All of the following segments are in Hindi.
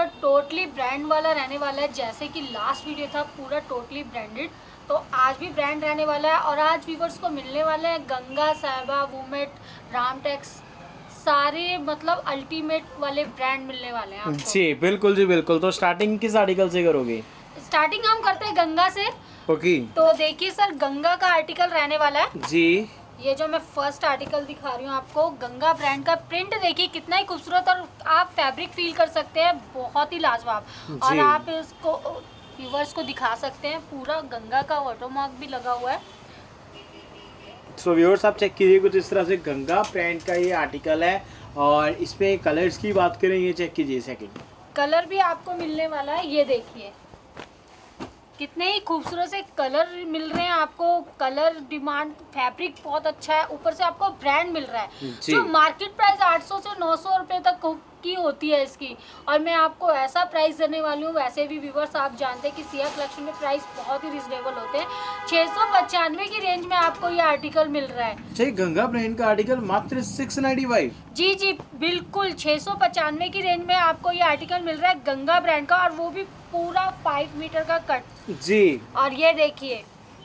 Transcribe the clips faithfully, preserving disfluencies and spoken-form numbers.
पूरा टोटली ब्रांड वाला रहने वाला है। जैसे कि लास्ट वीडियो था पूरा टोटली ब्रांडेड, तो आज भी ब्रांड रहने वाला है। और आज व्यूवर्स को मिलने वाले हैं गंगा, साहिबा, वूमेट, रामटेक्स, सारे मतलब अल्टीमेट वाले ब्रांड मिलने वाले हैं आपको। जी बिल्कुल जी बिल्कुल। तो स्टार्टिंग किस आर्टिकल से करोगे? स्टार्टिंग हम करते हैं गंगा से। ओके। तो देखिए सर, गंगा का आर्टिकल रहने वाला है जी। ये जो मैं फर्स्ट आर्टिकल दिखा रही हूँ आपको, गंगा ब्रांड का। प्रिंट देखिए कितना ही खूबसूरत, और आप फैब्रिक फील कर सकते हैं, बहुत ही लाजवाब। और आप इसको व्यूवर्स को दिखा सकते हैं, पूरा गंगा का वाटरमार्क भी लगा हुआ है। सो व्यूअर्स आप चेक कीजिए, कुछ इस तरह से गंगा ब्रांड का ये आर्टिकल है। और इसमें कलर्स की बात करें, ये चेक कीजिए सेकंड कलर भी आपको मिलने वाला है। ये देखिए कितने ही खूबसूरत से कलर मिल रहे हैं आपको। कलर डिमांड, फैब्रिक बहुत अच्छा है, ऊपर से आपको ब्रांड मिल रहा है। जो मार्केट प्राइस आठ सौ से नौ सौ रुपए तक की होती है इसकी, और मैं आपको ऐसा प्राइस देने वाली हूँ। वैसे भी व्यूवर्स आप जानते हैं कि सिया कलेक्शन में प्राइस बहुत ही रिजनेबल होते हैं। छः सौ पचानवे की रेंज में आपको ये आर्टिकल मिल रहा है। गंगा ब्रांड का आर्टिकल मात्र सिक्स नाइन्टी फाइव। जी जी बिल्कुल, छः सौ पचानवे की रेंज में आपको ये आर्टिकल मिल रहा है गंगा ब्रांड का, और वो भी पूरा फाइव मीटर का कट। जी। और ये देखिए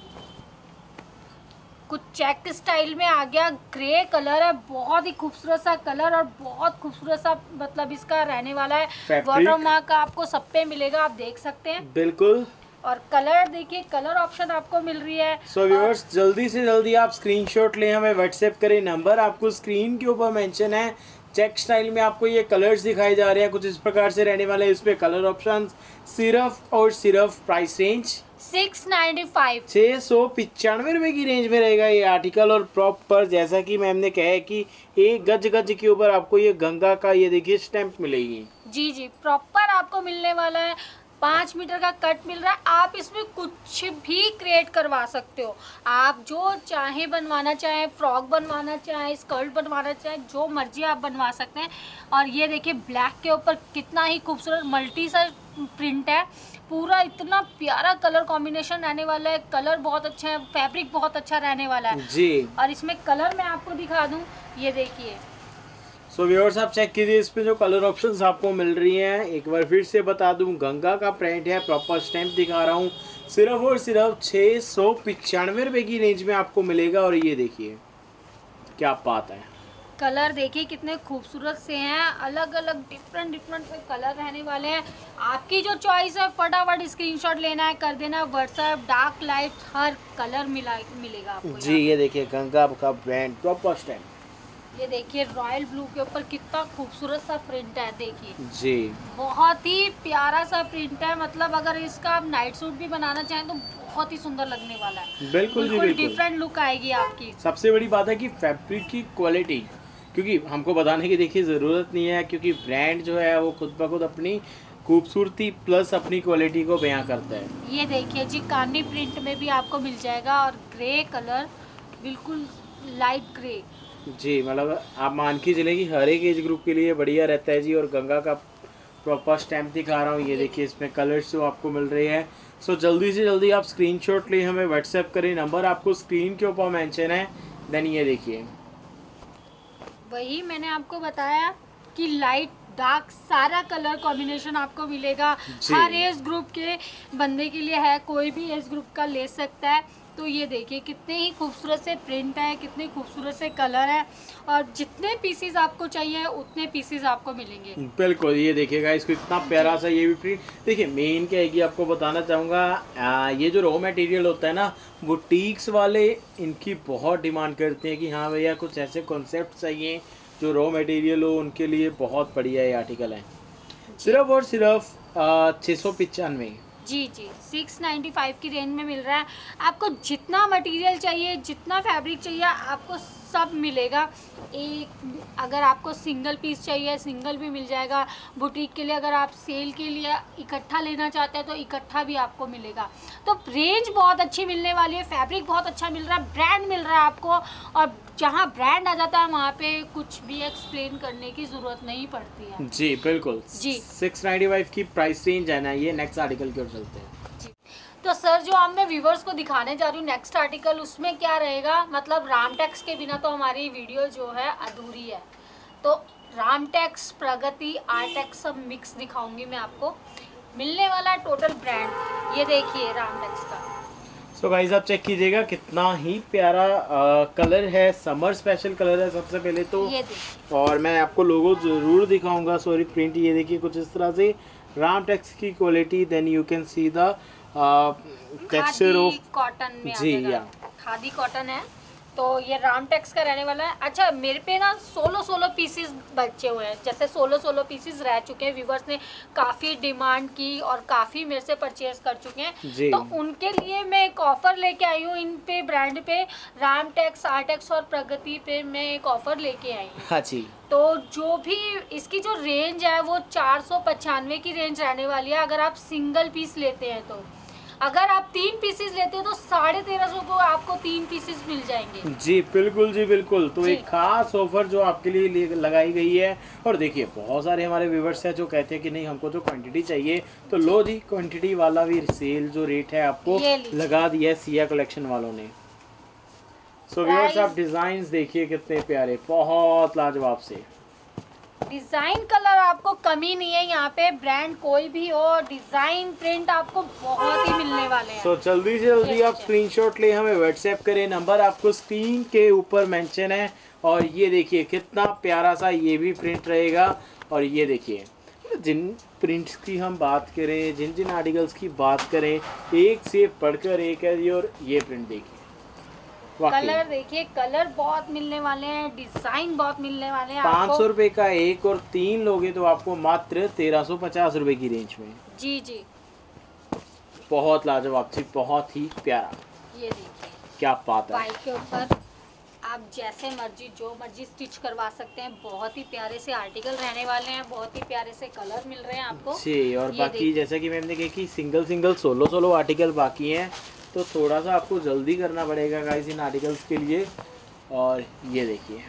कुछ चेक स्टाइल में आ गया, ग्रे कलर है, बहुत ही खूबसूरत सा कलर, और बहुत खूबसूरत सा मतलब इसका रहने वाला है। वाटरमार्क का आपको सब पे मिलेगा, आप देख सकते हैं बिल्कुल। और कलर देखिए, कलर ऑप्शन आपको मिल रही है। सो व्यूअर्स जल्दी से जल्दी आप स्क्रीनशॉट लें, हमें व्हाट्सएप करें, नंबर आपको स्क्रीन के ऊपर मेंशन है। चेक स्टाइल में आपको ये कलर्स दिखाई जा रहे हैं, कुछ इस प्रकार से रहने वाले हैं। इस पे कलर ऑप्शन, सिर्फ और सिर्फ price range six ninety five, छः सौ पिचानवे रुपए की रेंज में रहेगा ये आर्टिकल। और प्रॉपर जैसा कि मैम ने कहा है कि एक गज गज के ऊपर आपको ये गंगा का ये देखिए स्टैंप मिलेगी। जी जी प्रॉपर आपको मिलने वाला है। पाँच मीटर का कट मिल रहा है। आप इसमें कुछ भी क्रिएट करवा सकते हो, आप जो चाहे बनवाना चाहे, फ्रॉक बनवाना चाहे, स्कर्ट बनवाना चाहे, जो मर्जी आप बनवा सकते हैं। और ये देखिए ब्लैक के ऊपर कितना ही खूबसूरत मल्टी सा प्रिंट है, पूरा इतना प्यारा कलर कॉम्बिनेशन रहने वाला है। कलर बहुत अच्छा है, फैब्रिक बहुत अच्छा रहने वाला है जी। और इसमें कलर मैं आपको दिखा दूँ, ये देखिए। सो व्यूअर्स आप चेक कीजिए, इस पे जो कलर ऑप्शंस आपको मिल रही हैं, एक बार फिर से बता दूं, गंगा का प्रिंट है, प्रॉपर स्टैंप दिखा रहा हूं, सिर्फ और सिर्फ छः सौ पचानवे रुपये की रेंज में आपको मिलेगा। और ये देखिए क्या बात है, कलर देखिए कितने खूबसूरत से हैं, अलग अलग डिफरेंट डिफरेंट से कलर रहने वाले हैं। आपकी जो चॉइस है फटाफट स्क्रीनशॉट लेना है, कर देना व्हाट्सएप। डार्क लाइट हर कलर मिला मिलेगा आपको जी। ये देखिए गंगा का ब्रांड प्रॉपर स्टैंप। ये देखिए रॉयल ब्लू के ऊपर कितना खूबसूरत सा प्रिंट है, देखिए जी बहुत ही प्यारा सा प्रिंट है। मतलब अगर इसका आप नाइट सूट भी बनाना चाहें तो बहुत ही सुंदर लगने वाला है। बिल्कुल जी बिल्कुल, डिफरेंट लुक आएगी आपकी। सबसे बड़ी बात है कि फैब्रिक की क्वालिटी, क्योंकि हमको बताने की देखिए ज़रूरत नहीं है, क्योंकि ब्रांड जो है वो खुद ब खुद अपनी खूबसूरती प्लस अपनी क्वालिटी को बयां करता है। ये देखिए जी कानी प्रिंट में भी आपको मिल जाएगा, और ग्रे कलर बिल्कुल लाइट ग्रे। जी मतलब आप मान के चले कि हर एक एज ग्रुप के लिए बढ़िया रहता है जी। और गंगा का प्रॉपर स्टैम्प दिखा रहा हूँ, ये देखिए इसमें कलर्स जो आपको मिल रहे हैं। सो जल्दी से जल्दी आप स्क्रीनशॉट लें, हमें व्हाट्सएप करें, नंबर आपको स्क्रीन के ऊपर मेंशन है। देन ये देखिए वही मैंने आपको बताया कि लाइट डार्क सारा कलर कॉम्बिनेशन आपको मिलेगा। हर एज ग्रुप के बंदे के लिए है, कोई भी एज ग्रुप का ले सकता है। तो ये देखिए कितने ही खूबसूरत से प्रिंट है, कितने खूबसूरत से कलर है, और जितने पीसेस आपको चाहिए उतने पीसेस आपको मिलेंगे। बिल्कुल। ये देखिएगा इसको इतना प्यारा सा ये भी प्रिंट देखिए। मेन क्या है कि आपको बताना चाहूँगा, ये जो रॉ मटेरियल होता है ना, बुटीक्स वाले इनकी बहुत डिमांड करते हैं कि हाँ भैया कुछ ऐसे कॉन्सेप्ट चाहिए जो रॉ मटेरियल हो, उनके लिए बहुत बढ़िया ये आर्टिकल है। सिर्फ और सिर्फ छः सौ पचानवे जी जी सिक्स नाइन्टी फाइव की रेंज में मिल रहा है। आपको जितना मटेरियल चाहिए, जितना फैब्रिक चाहिए, आपको सब मिलेगा। एक अगर आपको सिंगल पीस चाहिए सिंगल भी मिल जाएगा। बुटीक के लिए अगर आप सेल के लिए इकट्ठा लेना चाहते हैं तो इकट्ठा भी आपको मिलेगा। तो रेंज बहुत अच्छी मिलने वाली है, फैब्रिक बहुत अच्छा मिल रहा है, ब्रांड मिल रहा है आपको। और जहाँ ब्रांड आ जाता है वहाँ पे कुछ भी एक्सप्लेन करने की ज़रूरत नहीं पड़ती है। जी बिल्कुल जी। सिक्स नाइन्टी फाइव की प्राइस रेंज है ना। ये नेक्स्ट आर्टिकल की ओर चलते हैं। तो सर जो अब मैं व्यूवर्स को दिखाने जा रही हूँ नेक्स्ट आर्टिकल, उसमें क्या रहेगा, मतलब रामटेक्स के बिना तो हमारी वीडियो जो है अधूरी है। तो रामटेक्स, प्रगति, आर्टेक्स सब मिक्स दिखाऊंगी मैं आपको। मिलने वाला टोटल ब्रांड ये देखिए रामटेक्स का। सो so गाइस आप चेक कीजिएगा कितना ही प्यारा आ, कलर है, समर स्पेशल कलर है सबसे पहले तो। ये देखिए और मैं आपको लोगो जरूर दिखाऊंगा, सॉरी प्रिंट ये देखिए कुछ इस तरह से रामटेक्स की quality. Then you can see the texture of cotton में जी या खादी कॉटन है। तो ये रामटेक्स का रहने वाला है। अच्छा मेरे पे ना सोलह सोलह पीसेस बचे हुए हैं, जैसे सोलह सोलह पीसेस रह चुके हैं, व्यूवर्स ने काफ़ी डिमांड की और काफ़ी मेरे से परचेज कर चुके हैं। जी। तो उनके लिए मैं एक ऑफ़र लेके आई हूँ, इन पे ब्रांड पे रामटेक्स, आर्टेक्स और प्रगति पे मैं एक ऑफ़र लेके आई हूँ। हाँ जी। तो जो भी इसकी जो रेंज है वो चार सौ पचानवे की रेंज रहने वाली है अगर आप सिंगल पीस लेते हैं। तो अगर आप तीन पीसेस लेते हो तो साढ़े तेरह सौ को आपको तीन पीसेस मिल जाएंगे। जी बिल्कुल जी बिल्कुल। तो जी। एक खास ऑफर जो आपके लिए लिए- लगाई गई है। और देखिए बहुत सारे हमारे व्यूवर्स हैं जो कहते हैं कि नहीं हमको जो क्वांटिटी चाहिए, तो लो जी क्वांटिटी वाला भी सेल जो रेट है आपको ये लीजिए। लगा दिया है सिया कलेक्शन वालों ने। सो व्यूवर्स आप डिजाइन देखिए कितने प्यारे, बहुत लाजवाब से डिजाइन कलर आपको कमी नहीं है यहाँ पे, ब्रांड कोई भी हो डिजाइन प्रिंट आपको बहुत ही मिलने वाले हैं। तो so, जल्दी से जल्दी आप स्क्रीनशॉट ले हमें व्हाट्सएप करें, नंबर आपको स्क्रीन के ऊपर मेंशन है। और ये देखिए कितना प्यारा सा ये भी प्रिंट रहेगा। और ये देखिए जिन प्रिंट्स की हम बात करें, जिन जिन आर्टिकल्स की बात करें, एक से बढ़कर एक है ये। और ये प्रिंट देखिए कलर देखिए, कलर बहुत मिलने वाले हैं, डिजाइन बहुत मिलने वाले हैं। पाँच सौ रुपए का एक और तीन लोगे तो आपको मात्र तेरह सौ पचास रुपए की रेंज में। जी जी बहुत लाजवाब सी, बहुत ही प्यारा। ये देखिए क्या बात है। बाइक के ऊपर आप जैसे मर्जी जो मर्जी स्टिच करवा सकते हैं। बहुत ही प्यारे से आर्टिकल रहने वाले हैं, बहुत ही प्यारे से कलर मिल रहे हैं आपको। जी। और बाकी जैसा कि मैम ने कहा कि single single solo solo article बाकी हैं, तो थोड़ा सा आपको जल्दी करना पड़ेगा गाइस इन आर्टिकल्स के लिए। और ये देखिए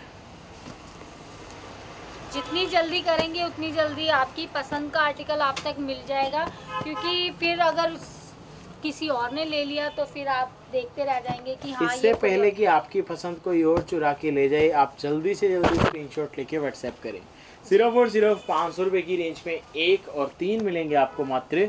जितनी जल्दी करेंगे उतनी जल्दी आपकी पसंद का आर्टिकल आप तक मिल जाएगा, क्योंकि फिर अगर किसी और ने ले लिया तो फिर आप देखते रह जाएंगे कि हाँ इससे ये पहले कि आपकी पसंद कोई और चुरा के ले जाए, आप जल्दी से जल्दी स्क्रीनशॉट लेके व्हाट्सएप करें। सिर्फ और सिर्फ पाँच सौ रुपये की रेंज में एक और तीन मिलेंगे आपको मात्र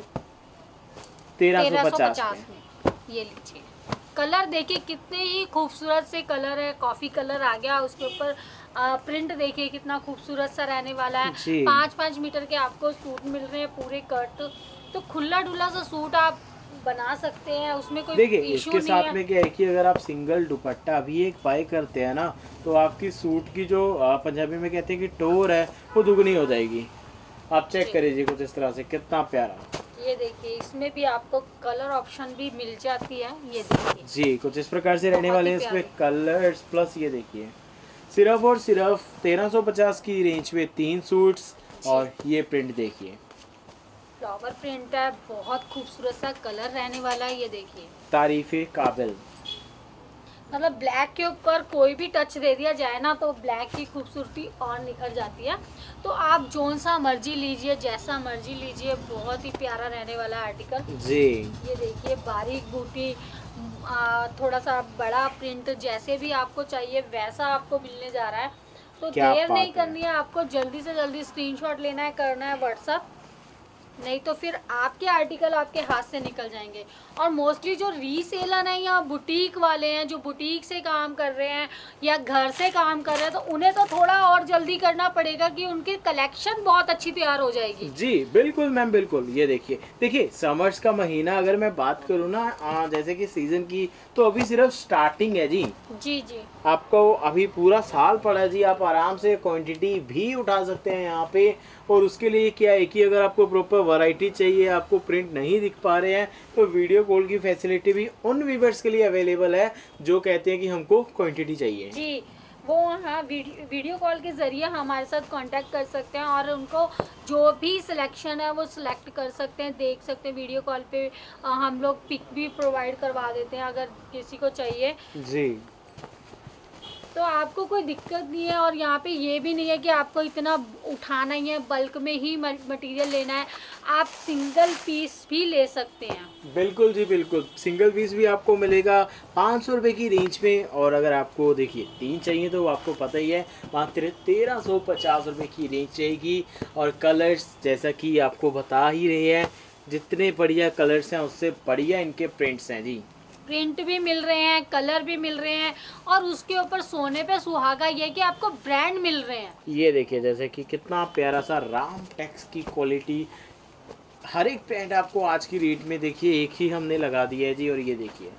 तेरह सौ पचास में। ये लीजिए कलर देखिए कितने ही खूबसूरत से कलर है, कॉफी कलर आ गया उसके ऊपर। प्रिंट देखिए कितना खूबसूरत सा रहने वाला है। पाँच पाँच मीटर के आपको सूट मिल रहे हैं पूरे कट। तो खुला डुला सा सूट आप बना सकते हैं, उसमें कोई देखिए इशू इसके नहीं साथ है। में क्या है कि अगर आप सिंगल दुपट्टा भी एक बाय करते हैं ना, तो आपकी सूट की जो आ, पंजाबी में कहते हैं कि टोर है वो दुगनी हो जाएगी। आप चेक करिए कुछ इस तरह से, कितना प्यारा। ये देखिए इसमें भी आपको कलर ऑप्शन भी मिल जाती है। ये देखिए जी कुछ इस प्रकार से रहने बहुत वाले ही हैं इसमें प्यारे। Colours plus. ये देखिए सिर्फ और सिर्फ तेरह सौ पचास की रेंज में तीन सूट्स। और ये प्रिंट देखिए फ्लावर प्रिंट है, बहुत खूबसूरत सा कलर रहने वाला है। ये देखिए तारीफे काबिल। मतलब ब्लैक के ऊपर कोई भी टच दे दिया जाए ना तो ब्लैक की खूबसूरती और निखर जाती है। तो आप जोन सा मर्जी लीजिए, जैसा मर्जी लीजिए, बहुत ही प्यारा रहने वाला आर्टिकल। जी ये देखिए बारीक बूटी, आ, थोड़ा सा बड़ा प्रिंट, जैसे भी आपको चाहिए वैसा आपको मिलने जा रहा है। तो क्या देर बात नहीं है। करनी है आपको, जल्दी से जल्दी स्क्रीनशॉट लेना है, करना है व्हाट्सअप, नहीं तो फिर आपके आर्टिकल आपके हाथ से निकल जाएंगे। और मोस्टली जो रीसेलर हैं या बुटीक वाले हैं जो बुटीक से काम कर रहे हैं या घर से काम कर रहे हैं, तो उन्हें तो थोड़ा और जल्दी करना पड़ेगा कि उनकी कलेक्शन बहुत अच्छी तैयार हो जाएगी। जी बिल्कुल मैम बिल्कुल। ये देखिए देखिए समर्स का महीना अगर मैं बात करूँ ना, आ, जैसे कि सीजन की, तो अभी सिर्फ स्टार्टिंग है जी। जी जी आपको अभी पूरा साल पड़ा है जी। आप आराम से क्वांटिटी भी उठा सकते हैं यहाँ पे। और उसके लिए क्या है कि अगर आपको प्रॉपर वैरायटी चाहिए, आपको प्रिंट नहीं दिख पा रहे हैं, तो वीडियो कॉल की फैसिलिटी भी उन व्यूअर्स के लिए अवेलेबल है जो कहते हैं कि हमको क्वांटिटी चाहिए। जी वो हाँ वीडियो वीडियो कॉल के ज़रिए हमारे साथ कांटेक्ट कर सकते हैं और उनको जो भी सिलेक्शन है वो सिलेक्ट कर सकते हैं, देख सकते हैं वीडियो कॉल पे। आ, हम लोग पिक भी प्रोवाइड करवा देते हैं अगर किसी को चाहिए। जी तो आपको कोई दिक्कत नहीं है। और यहाँ पे ये भी नहीं है कि आपको इतना उठाना ही है, बल्क में ही मटेरियल लेना है, आप सिंगल पीस भी ले सकते हैं। बिल्कुल जी बिल्कुल, सिंगल पीस भी आपको मिलेगा पाँच सौ रुपये की रेंज में। और अगर आपको देखिए तीन चाहिए तो आपको पता ही है मात्र तेरह सौ पचास रुपये की रेंज चाहिए। और कलर्स जैसा कि आपको बता ही रहे हैं, जितने बढ़िया कलर्स हैं उससे बढ़िया इनके प्रिंट्स हैं जी। प्रिंट भी मिल रहे हैं, कलर भी मिल रहे हैं, और उसके ऊपर सोने पे सुहागा ये कि आपको ब्रांड मिल रहे हैं। ये देखिए जैसे कि कितना प्यारा सा राम टेक्स की क्वालिटी, हर एक पैंट आपको आज की रेट में देखिए एक ही हमने लगा दिया है जी। और ये देखिए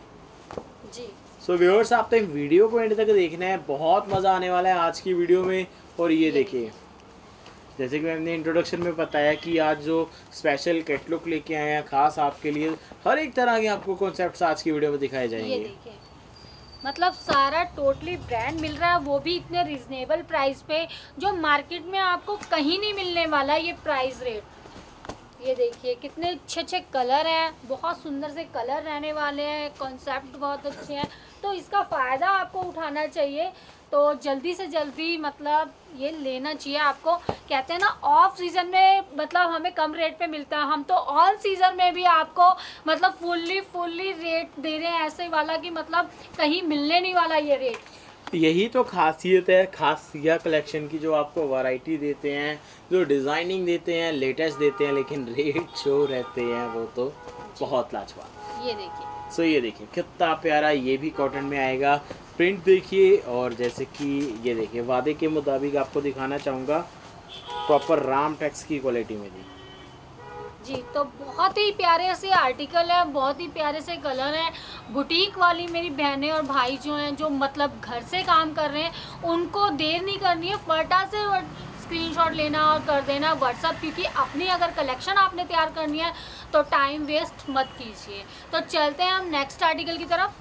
जी। सो व्यूअर्स, आप तक वीडियो को एंड तक देखना है, बहुत मज़ा आने वाला है आज की वीडियो में। और ये देखिए जैसे कि मैंने इंट्रोडक्शन में बताया कि आज जो स्पेशल कैटलॉग लेके आए हैं खास आपके लिए, हर एक तरह के आपको कॉन्सेप्ट्स आज की वीडियो में दिखाए जाएंगे। ये देखिए मतलब सारा टोटली ब्रांड मिल रहा है, वो भी इतने रिजनेबल प्राइस पे जो मार्केट में आपको कहीं नहीं मिलने वाला ये प्राइस रेट। ये देखिए कितने अच्छे अच्छे कलर हैं, बहुत सुंदर से कलर रहने वाले हैं, कॉन्सेप्ट बहुत अच्छे हैं, तो इसका फ़ायदा आपको उठाना चाहिए। तो जल्दी से जल्दी मतलब ये लेना चाहिए आपको। कहते हैं ना ऑफ सीज़न में मतलब हमें कम रेट पे मिलता है, हम तो ऑन सीज़न में भी आपको मतलब फुल्ली फुल्ली रेट दे रहे हैं, ऐसे वाला कि मतलब कहीं मिलने नहीं वाला ये रेट। यही तो खासियत है खास सिया कलेक्शन की, जो आपको वैरायटी देते हैं, जो डिज़ाइनिंग देते हैं, लेटेस्ट देते हैं, लेकिन रेट जो रहते हैं वो तो बहुत लाजवाब। ये देखिए सो so, ये देखिए कितना प्यारा, ये भी कॉटन में आएगा। प्रिंट देखिए, और जैसे कि ये देखिए वादे के मुताबिक आपको दिखाना चाहूँगा प्रॉपर राम टेक्स की क्वालिटी में जी। जी तो बहुत ही प्यारे से आर्टिकल है, बहुत ही प्यारे से कलर हैं। बुटीक वाली मेरी बहनें और भाई जो हैं, जो मतलब घर से काम कर रहे हैं, उनको देर नहीं करनी है, फटा से स्क्रीनशॉट लेना और कर देना व्हाट्सअप, क्योंकि अपनी अगर कलेक्शन आपने तैयार करनी है तो टाइम वेस्ट मत कीजिए। तो चलते हैं हम नेक्स्ट आर्टिकल की तरफ।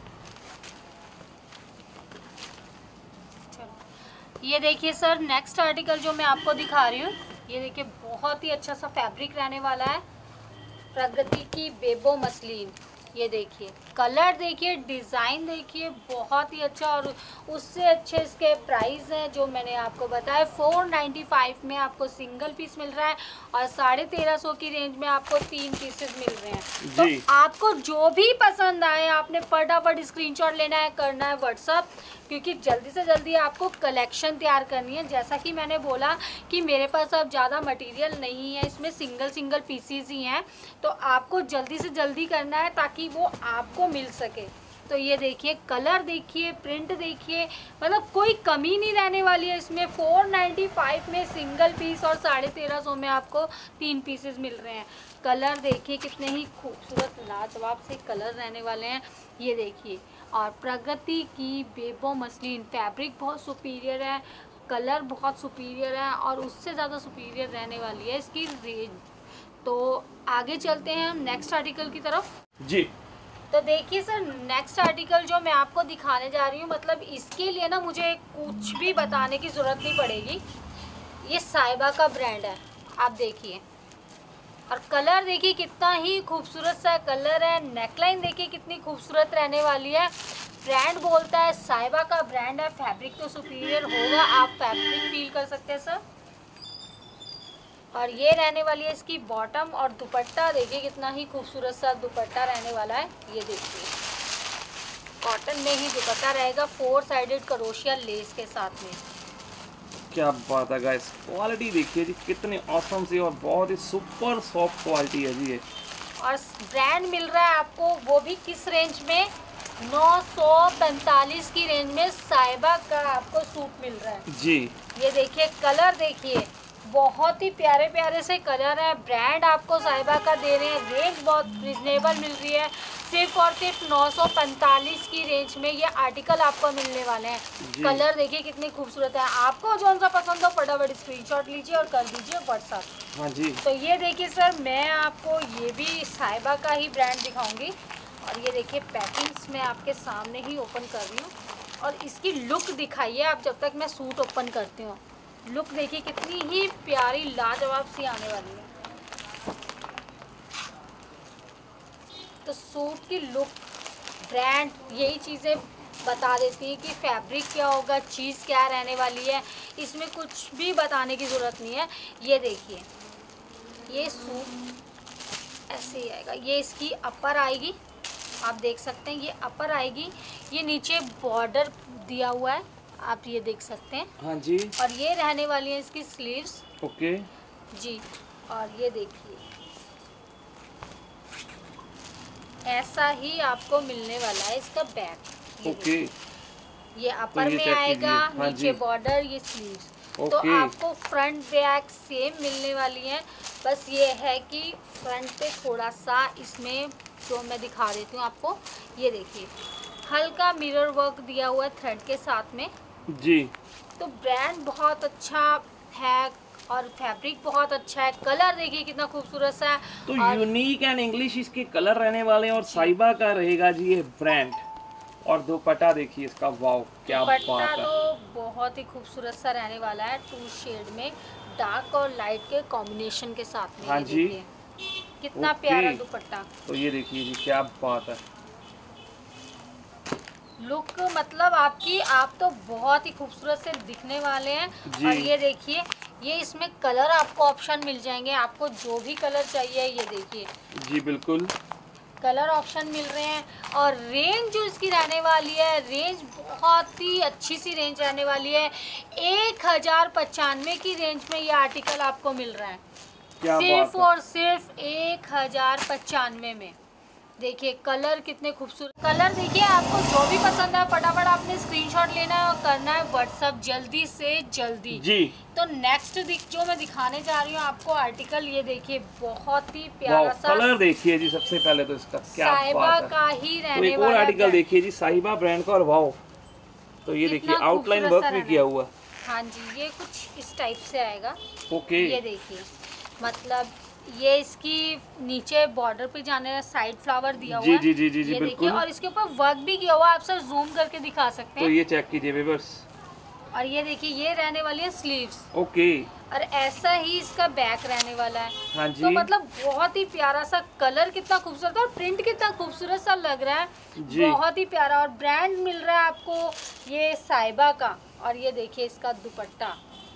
ये देखिए सर, नेक्स्ट आर्टिकल जो मैं आपको दिखा रही हूँ, ये देखिए बहुत ही अच्छा सा फैब्रिक रहने वाला है, प्रगति की बेबो मसलिन। ये देखिए कलर देखिए, डिज़ाइन देखिए, बहुत ही अच्छा, और उससे अच्छे इसके प्राइस हैं जो मैंने आपको बताया। फोर नाइन्टी फाइव में आपको सिंगल पीस मिल रहा है और साढ़े तेरह सौ की रेंज में आपको तीन पीसेस मिल रहे हैं। तो आपको जो भी पसंद आए आपने फटाफट स्क्रीनशॉट लेना है, करना है व्हाट्सअप, क्योंकि जल्दी से जल्दी आपको कलेक्शन तैयार करनी है। जैसा कि मैंने बोला कि मेरे पास अब ज़्यादा मटेरियल नहीं है, इसमें सिंगल सिंगल पीसीज ही हैं, तो आपको जल्दी से जल्दी करना है ताकि वो आपको मिल सके। तो ये देखिए कलर देखिए, प्रिंट देखिए, मतलब कोई कमी नहीं रहने वाली है इसमें। फोर नाइन्टी फाइव में सिंगल पीस और साढ़े तेरह सौ में आपको तीन पीसेस मिल रहे हैं। कलर देखिए कितने ही खूबसूरत लाजवाब से कलर रहने वाले हैं। ये देखिए, और प्रगति की बेबो मसलिन, फैब्रिक बहुत सुपीरियर है, कलर बहुत सुपीरियर है, और उससे ज़्यादा सुपीरियर रहने वाली है इसकी रेंज। तो आगे चलते हैं हम नेक्स्ट आर्टिकल की तरफ जी। तो देखिए सर, नेक्स्ट आर्टिकल जो मैं आपको दिखाने जा रही हूँ, मतलब इसके लिए ना मुझे कुछ भी बताने की ज़रूरत नहीं पड़ेगी। ये साहिबा का ब्रांड है, आप देखिए, और कलर देखिए कितना ही खूबसूरत सा कलर है। नेकलाइन देखिए कितनी खूबसूरत रहने वाली है। ब्रांड बोलता है साहिबा का ब्रांड है, फैब्रिक तो सुपीरियर होगा, आप फैब्रिक फील कर सकते हैं सर। और ये रहने वाली है इसकी बॉटम, और दुपट्टा देखिए कितना ही खूबसूरत सा दुपट्टा रहने वाला है। ये देखिए कॉटन में ही दुपट्टा रहेगा, फोर साइडेड करोशिया लेस के साथ में। क्या बात है गाइस, क्वालिटी देखिए जी कितनी ऑसम सी, और बहुत ही सुपर सॉफ्ट क्वालिटी है जी ये। और ब्रांड मिल रहा है आपको, वो भी किस रेंज में, नौ सौ पैंतालीस की रेंज में साहिबा का आपको सूट मिल रहा है जी। ये देखिए कलर देखिए, बहुत ही प्यारे प्यारे से कलर है। ब्रांड आपको साहिबा का दे रहे हैं, रेंज बहुत रिजनेबल मिल रही है, सिर्फ और सिर्फ नौ सौ पैंतालीस की रेंज में ये आर्टिकल आपको मिलने वाले हैं। कलर देखिए कितने खूबसूरत है। आपको जो सा पसंद हो फटाफट स्क्रीनशॉट लीजिए और कर दीजिए व्हाट्सएप। हाँ जी। तो ये देखिए सर, मैं आपको ये भी साहिबा का ही ब्रांड दिखाऊंगी, और ये देखिए पैकिंग्स मैं आपके सामने ही ओपन कर रही हूँ, और इसकी लुक दिखाइए आप जब तक मैं सूट ओपन करती हूँ। लुक देखिए कितनी ही प्यारी लाजवाब सी आने वाली है। तो सूट की लुक, ब्रांड, यही चीज़ें बता देती हैं कि फैब्रिक क्या होगा, चीज़ क्या रहने वाली है। इसमें कुछ भी बताने की ज़रूरत नहीं है। ये देखिए, ये सूट ऐसे ही आएगा। ये इसकी अपर आएगी, आप देख सकते हैं, ये अपर आएगी। ये नीचे बॉर्डर दिया हुआ है, आप ये देख सकते हैं। हाँ जी। और ये रहने वाली है इसकी स्लीव्स। ओके जी, और ये देखिए ऐसा ही आपको मिलने वाला है इसका बैक। ओके। ये अपर तो ये में check आएगा, कीजिए। हाँ नीचे जी। बॉर्डर, ये स्लीव्स। तो ओके। आपको फ्रंट बैक सेम मिलने वाली है। बस ये है कि फ्रंट पे थोड़ा सा इसमें जो मैं दिखा देती हूँ आपको, ये देखिए हल्का मिरर वर्क दिया हुआ है थ्रेड के साथ में। जी। तो ब्रांड बहुत अच्छा है और फैब्रिक बहुत अच्छा है। कलर देखिए कितना खूबसूरत सा है। तो और यूनिक एंड इंग्लिश इसके कलर रहने वाले हैं और साइबा का रहेगा जी ये ब्रांड। और दुपट्टा देखिए इसका, वाव क्या बात दुपट्टा है। तो बहुत ही खूबसूरत सा रहने वाला है, टू शेड में, डार्क और लाइट के कॉम्बिनेशन के साथ में। हाँ ये जी। देखिए कितना ओके। प्यारा दुपट्टा। तो ये देखिए जी क्या बात है। लुक मतलब आपकी, आप तो बहुत ही खूबसूरत से दिखने वाले हैं। जी। और ये देखिए, ये इसमें कलर आपको ऑप्शन मिल जाएंगे, आपको जो भी कलर चाहिए। ये देखिए जी बिल्कुल। कलर ऑप्शन मिल रहे हैं। और रेंज जो इसकी रहने वाली है, रेंज बहुत ही अच्छी सी रेंज रहने वाली है। एक हजार पचानवे की रेंज में ये आर्टिकल आपको मिल रहा है, क्या सिर्फ बात है। और सिर्फ एक हजार पचानवे में। देखिए कलर कितने खूबसूरत कलर। देखिए आपको जो भी पसंद है फटाफट आपने स्क्रीनशॉट लेना है और करना है व्हाट्सअप जल्दी से जल्दी। जी। तो नेक्स्ट जो मैं दिखाने जा रही हूँ आपको आर्टिकल, ये देखिए बहुत ही प्यारा वाव सा कलर देखिए जी, सबसे पहले तो इसका क्या साहिबा बात है। का ही तो रहने एक और वाला आर्टिकल ब्रांड। देखिए जी साहिबा ब्रांड का, और वाव। तो ये कितना देखिए आउटलाइन खूबसूरत वर्क सा भी रहना किया है। हुआ। हाँ जी, ये कुछ इस टाइप से आएगा। ओके। ये देखिए मतलब ये इसकी नीचे बॉर्डर पे जाने वाला साइड फ्लावर दिया हुआ जी है। जी जी जी जी ये देखिए, बिल्कुल। और इसके ऊपर वर्क भी किया हुआ है, आप सर जूम करके दिखा सकते तो हैं। ये चेक कीजिए व्यूअर्स। और ये देखिए ये रहने वाली है स्लीव्स, ओके। और ऐसा ही इसका बैक रहने वाला है। हाँ जी। तो मतलब बहुत ही प्यारा सा कलर, कितना खूबसूरत और प्रिंट कितना खूबसूरत सा लग रहा है। जी। बहुत ही प्यारा। और ब्रांड मिल रहा है आपको ये साहिबा का। और ये देखिए इसका दुपट्टा,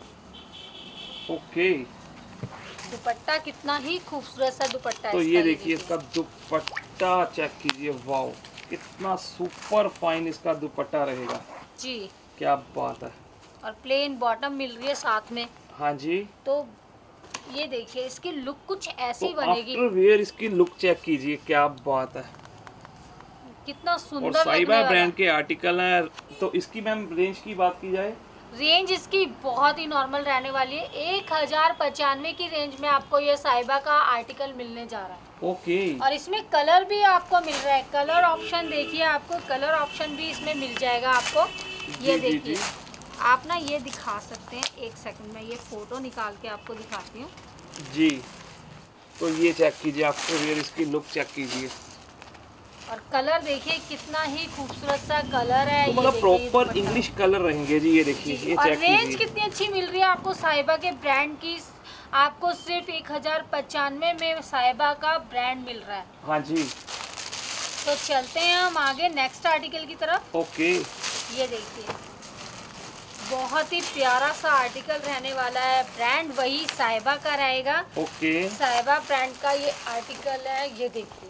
ओके। दुपट्टा कितना ही खूबसूरत सा दुपट्टा है तो इसका। ये देखिए इसका दुपट्टा चेक कीजिए, वाव कितना सुपर फाइन इसका दुपट्टा रहेगा। जी। क्या बात है। और प्लेन बॉटम मिल रही है साथ में। हाँ जी। तो ये देखिए इसकी लुक कुछ ऐसी तो बनेगी, आफ्टर वेयर इसकी लुक चेक कीजिए, क्या बात है। कितना और सुंदर साहिबा लगने वाला ब्रांड है। के आर्टिकल है। तो इसकी मैम रेंज की बात की जाए, रेंज इसकी बहुत ही नॉर्मल रहने वाली है। एक हजार पचानवे की रेंज में आपको ये साहिबा का आर्टिकल मिलने जा रहा है। ओके। और इसमें कलर भी आपको मिल रहा है। कलर ऑप्शन देखिए, आपको कलर ऑप्शन भी इसमें मिल जाएगा आपको। ये जी, जी, देखिए जी। आप ना ये दिखा सकते हैं, एक सेकंड में ये फोटो निकाल के आपको दिखाती हूँ। जी। तो ये चेक कीजिए, आफ्टर वेयर इसकी लुक चेक कीजिए। और कलर देखिए कितना ही खूबसूरत सा कलर है। तो ये मतलब देखिए प्रॉपर दुपट्टा। इंग्लिश कलर रहेंगे जी, ये देखिए जी, ये और चेक रेंज कीजिए। कितनी अच्छी मिल रही है आपको साहिबा के ब्रांड की। आपको सिर्फ एक हजार पचानवे में साहिबा का ब्रांड मिल रहा है। हाँ जी। तो चलते हैं हम आगे नेक्स्ट आर्टिकल की तरफ। ओके। ये देखिए बहुत ही प्यारा सा आर्टिकल रहने वाला है। ब्रांड वही साहिबा का रहेगा। ओके। साहिबा ब्रांड का ये आर्टिकल है। ये देखिए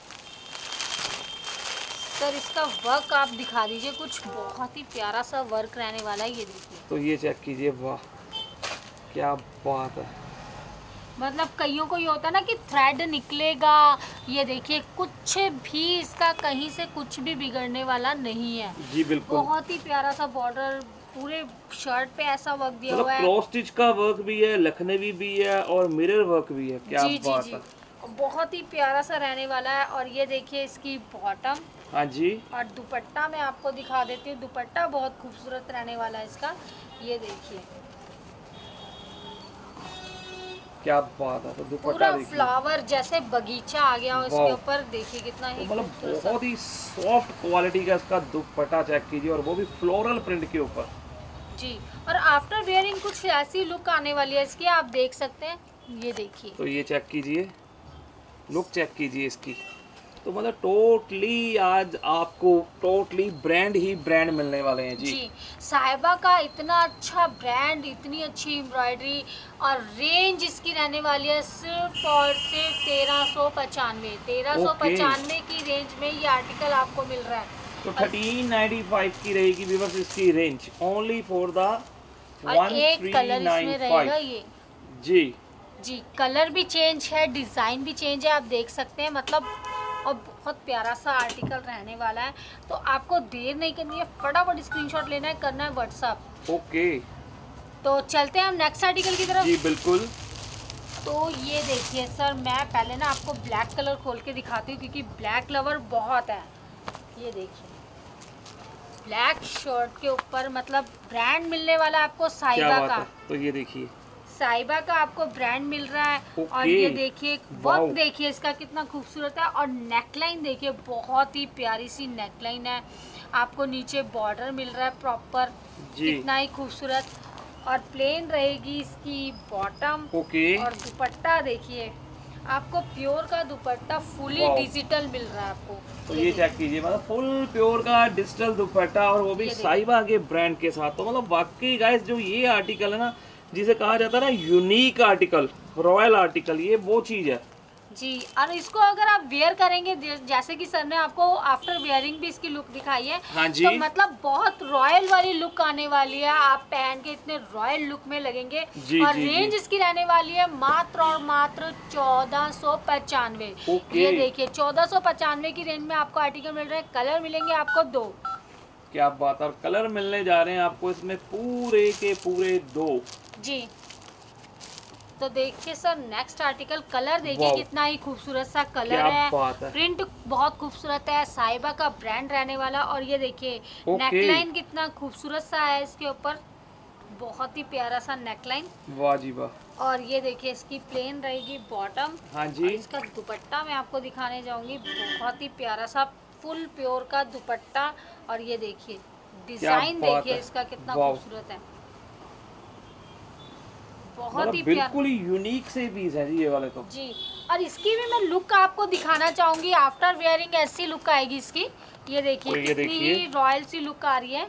सर इसका वर्क आप दिखा दीजिए, कुछ बहुत ही प्यारा सा वर्क रहने वाला है। ये देखिए तो ये चेक कीजिए, वाह क्या बात है। मतलब कईयों को ये होता है ना कि थ्रेड निकलेगा। ये देखिए कुछ भी इसका कहीं से कुछ भी बिगड़ने वाला नहीं है। जी बिल्कुल। बहुत ही प्यारा सा बॉर्डर, पूरे शर्ट पे ऐसा वर्क दिया मतलब हुआ है। क्रॉस स्टिच का वर्क भी है, लखनवी भी है और मिरर वर्क भी है। क्या जी जी बात जी है। बहुत ही प्यारा सा रहने वाला है। और ये देखिए इसकी बॉटम हाँ जी। और दुपट्टा मैं आपको दिखा देती हूँ। दुपट्टा बहुत खूबसूरत रहने वाला है इसका। ये देखिए क्या बात है। तो दुपट्टा पूरा देखिए, फ्लावर जैसे बगीचा आ गया और इसके वाह। ऊपर देखिए कितना तो ही मतलब खूबसूरत सा। बहुत ही सॉफ्ट क्वालिटी का इसका दुपट्टा चेक कीजिए, और वो भी फ्लोरल प्रिंट के ऊपर। जी। और आफ्टर वेयरिंग कुछ ऐसी लुक आने वाली है इसकी, आप देख सकते हैं। ये देखिए तो ये चेक कीजिए, लुक चेक कीजिए इसकी। तो मतलब टोटली आज आपको टोटली ब्रांड ही ब्रांड मिलने वाले हैं जी। जी साहिबा का इतना अच्छा ब्रांड, इतनी अच्छी एम्ब्रॉयडरी और रेंज इसकी रहने वाली है सिर्फ और सिर्फ तेरह सौ पचानवे तेरह सौ पचानवे की रेंज में ये आर्टिकल आपको मिल रहा है। तो थर्टीन नाइन्टी फाइव की रहेगी व्यूअर्स इसकी रेंज, ओनली फॉर द और एक कलर इसमें रहेगा ये जी। जी कलर भी चेंज है, डिज़ाइन भी चेंज है, आप देख सकते हैं मतलब, और बहुत प्यारा सा आर्टिकल रहने वाला है। तो आपको देर नहीं करनी है, फटाफट स्क्रीनशॉट लेना है, करना है व्हाट्सअप। ओके तो चलते हैं हम नेक्स्ट आर्टिकल की तरफ। जी बिल्कुल। तो ये देखिए सर, मैं पहले ना आपको ब्लैक कलर खोल के दिखाती हूँ क्योंकि ब्लैक लवर बहुत है। ये देखिए ब्लैक शर्ट के ऊपर मतलब ब्रांड मिलने वाला है आपको साहिबा का। तो ये देखिए साहिबा का आपको ब्रांड मिल रहा है। okay. और ये देखिए वर्क देखिए इसका कितना खूबसूरत है, और नेकलाइन देखिए बहुत ही प्यारी सी नेकलाइन है। आपको नीचे बॉर्डर मिल रहा है प्रॉपर, कितना ही खूबसूरत, और प्लेन रहेगी इसकी बॉटम। okay. और दुपट्टा देखिए आपको प्योर का दुपट्टा फुली डिजिटल मिल रहा है आपको। तो ये चेक कीजिए, मतलब फुल प्योर का डिजिटल दुपट्टा, और वो भी साहिबा के ब्रांड के साथ। तो मतलब वाकई गाइस जो ये आर्टिकल है ना, जिसे कहा जाता है ना यूनिक आर्टिकल, रॉयल आर्टिकल, ये वो चीज है जी। और इसको अगर आप वेयर करेंगे, जैसे कि सर ने आपको आफ्टर वेयरिंग भी इसकी लुक दिखाई है, हाँ जी। तो मतलब बहुत रॉयल वाली लुक आने वाली है, आप पहन के इतने रॉयल लुक में लगेंगे। जी, और जी, रेंज जी। इसकी रहने वाली है मात्र और मात्र चौदह सौ पचानवे। ये देखिए चौदह सौ पचानवे की रेंज में आपको आर्टिकल मिल रहे हैं। कलर मिलेंगे आपको दो। क्या बात है, और कलर मिलने जा रहे हैं आपको इसमें पूरे के पूरे दो जी। तो देखिए सर नेक्स्ट आर्टिकल, कलर देखिए कितना ही खूबसूरत सा कलर है, है। प्रिंट बहुत खूबसूरत है, साहिबा का ब्रांड रहने वाला। और ये देखिए ओके। नेकलाइन कितना खूबसूरत सा है इसके ऊपर, बहुत ही प्यारा सा नेकलाइन। वाह जी वाह। और ये देखिए इसकी प्लेन रहेगी बॉटम। हाँ जी। इसका दुपट्टा मैं आपको दिखाने जाऊंगी, बहुत ही प्यारा सा फुल प्योर का दुपट्टा। और ये देखिए डिजाइन देखिए इसका कितना खूबसूरत है, बहुत ही बिल्कुल ही यूनिक से पीस है जी ये वाले तो जी। और इसकी भी मैं लुक आपको दिखाना चाहूंगी, आफ्टर वेयरिंग ऐसी लुक आएगी इसकी। ये देखिए कितनी ही रॉयल सी लुक आ रही है।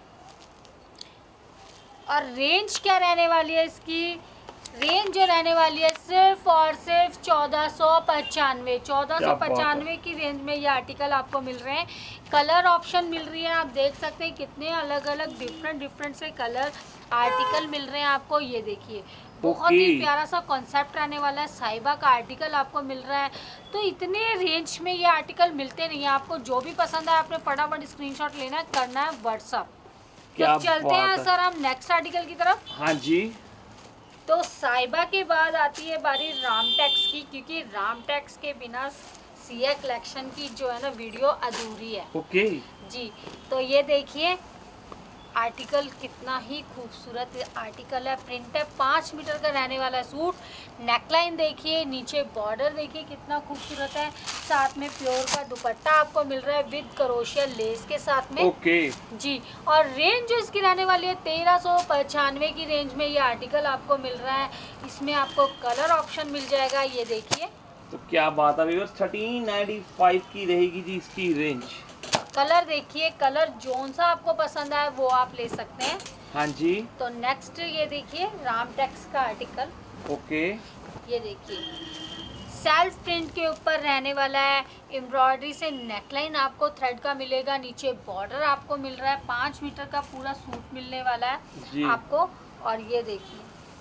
और रेंज क्या रहने वाली है इसकी, रेंज जो रहने वाली है सिर्फ और सिर्फ चौदह सौ पचानवे चौदह सौ पचानवे की रेंज में ये आर्टिकल आपको मिल रहे हैं। कलर ऑप्शन मिल रही है, आप देख सकते हैं कितने अलग अलग डिफरेंट डिफरेंट से कलर आर्टिकल मिल रहे हैं आपको। ये देखिए बहुत ही प्यारा सा कॉन्सेप्ट रहने वाला है, साहिबा का आर्टिकल आपको मिल रहा है। तो इतने रेंज में ये आर्टिकल मिलते नहीं है, आपको जो भी पसंद है आपने फटाफट स्क्रीनशॉट लेना है, करना है व्हाट्सअप। तो चलते हैं सर हम नेक्स्ट आर्टिकल की तरफ। हाँ जी। तो साहिबा के बाद आती है बारी रामटेक्स की, क्योंकि रामटेक्स के बिना सिया कलेक्शन की जो है ना वीडियो अधूरी है। ओके जी। तो ये देखिए आर्टिकल कितना ही खूबसूरत आर्टिकल है, प्रिंट है, पाँच मीटर का रहने वाला है सूट। नेकलाइन देखिए, नीचे बॉर्डर देखिए कितना खूबसूरत है, साथ में प्योर का दुपट्टा आपको मिल रहा है विद क्रोशिया लेस के साथ में। ओके जी। और रेंज जो इसकी रहने वाली है तेरह सौ पचानवे की रेंज में ये आर्टिकल आपको मिल रहा है। इसमें आपको कलर ऑप्शन मिल जाएगा, ये देखिए। तो क्या बात है व्यूअर्स, थर्टीन नाइन्टी फाइव की रहेगी जी इसकी रेंज। कलर देखिए, कलर जोन सा आपको पसंद आए वो आप ले सकते हैं। हाँ जी। तो नेक्स्ट ये देखिए रामटेक्स का आर्टिकल। ओके ये देखिए सेल्फ प्रिंट के ऊपर रहने वाला है, एम्ब्रॉयडरी से नेकलाइन आपको थ्रेड का मिलेगा, नीचे बॉर्डर आपको मिल रहा है, पाँच मीटर का पूरा सूट मिलने वाला है आपको। और ये देखिए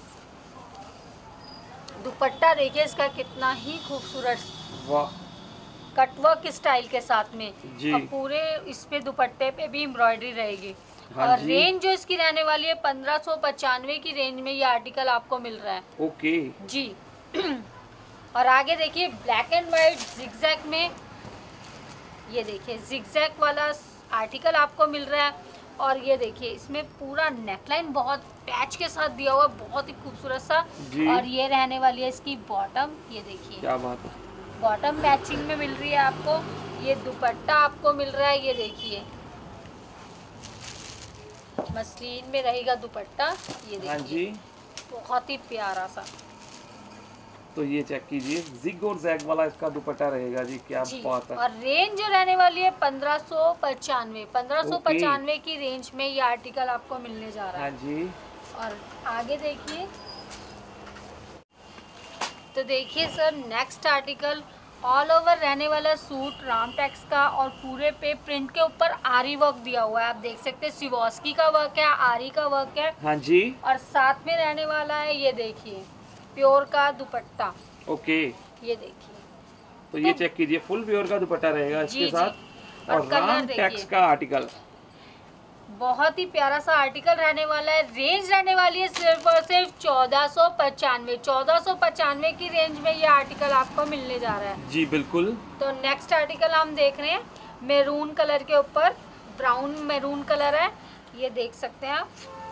दुपट्टा देखिए इसका कितना ही खूबसूरत, वाह, कटवर्क स्टाइल के साथ में जी। और पूरे इस पे दुपट्टे पे भी एम्ब्रॉयडरी रहेगी। हाँ और जी। रेंज जो इसकी रहने वाली है पंद्रह सौ पचानवे की रेंज में ये आर्टिकल आपको मिल रहा है। ओके जी। और आगे देखिए ब्लैक एंड वाइट जिगजैग में, ये देखिए जिगजैग वाला आर्टिकल आपको मिल रहा है। और ये देखिए इसमें पूरा नेकलाइन बहुत पैच के साथ दिया हुआ, बहुत ही खूबसूरत सा। और ये रहने वाली है इसकी बॉटम, ये देखिए क्या बात है, बॉटम मैचिंग में मिल रही है आपको। ये दुपट्टा आपको मिल रहा है, ये देखिए मसलिन में रहेगा दुपट्टा, ये हाँ देखिए जी। बहुत ही प्यारा सा। तो ये चेक कीजिए, जिग और जैग वाला इसका दुपट्टा रहेगा जी, क्या जी। बात है। और रेंज जो रहने वाली है पंद्रह सौ पचानवे पंद्रह सौ ओके। पचानवे की रेंज में ये आर्टिकल आपको मिलने जा रहा हाँ है। जी, और आगे देखिए, तो देखिए sir next article all over रहने वाला सूट रामटेक्स का, और पूरे पे प्रिंट के ऊपर आरी वर्क दिया हुआ है। आप देख सकते हैं सिवॉस्की का वर्क है, आरी का वर्क है, हाँ जी, और साथ में रहने वाला है ये देखिए प्योर का दुपट्टा। ओके। ये देखिए, तो ये चेक कीजिए, फुल प्योर का दुपट्टा रहेगा जी, इसके जी। साथ। और और कलर राम टैक्स देखिए, का आर्टिकल, बहुत ही प्यारा सा आर्टिकल रहने वाला है। रेंज रहने वाली है सिर्फ और सिर्फ चौदह सौ पचानवे चौदह सौ पचानवे की रेंज में ये आर्टिकल आपको मिलने जा रहा है। जी बिल्कुल। तो नेक्स्ट आर्टिकल हम देख रहे हैं मैरून कलर के ऊपर, ब्राउन मैरून कलर है, ये देख सकते हैं आप।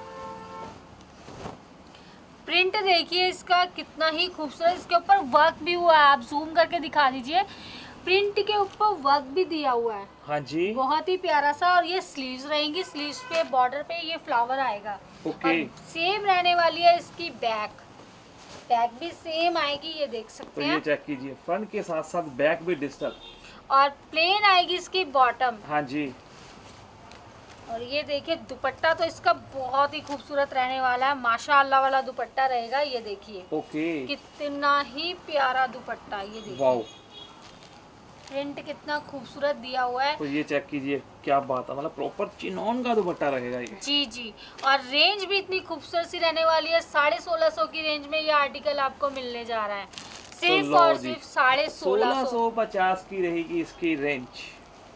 प्रिंट देखिए इसका कितना ही खूबसूरत, इसके ऊपर वर्क भी हुआ है, आप जूम करके दिखा दीजिए। प्रिंट के ऊपर वर्क भी दिया हुआ है, हाँ जी, बहुत ही प्यारा सा। और ये स्लीव्स रहेंगी, स्लीव्स पे बॉर्डर पे ये फ्लावर आएगा। ओके। और सेम रहने वाली है इसकी बैक, बैक भी सेम आएगी, ये देख तो सकते ये हैं। चेक कीजिए, फ्रंट के साथ साथ बैक भी डिजिटल। और प्लेन आएगी इसकी बॉटम। हाँ जी, और ये देखिए दुपट्टा तो इसका बहुत ही खूबसूरत रहने वाला है, माशाअल्लाह वाला दुपट्टा रहेगा। ये देखिए ओके, कितना ही प्यारा दुपट्टा, ये देखिए वाओ। प्रिंट कितना खूबसूरत दिया हुआ है। तो ये चेक कीजिए, क्या बात है, मतलब प्रॉपर चिनॉन का दुपट्टा रहेगा ये। जी जी। और रेंज भी इतनी खूबसूरत सी रहने वाली है, साढ़े सोलह सौ की रेंज में ये आर्टिकल आपको मिलने जा रहा है, सिर्फ लो और जी। सिर्फ साढ़े सोलह सोलह सौ। सौ पचास की रहेगी इसकी रेंज।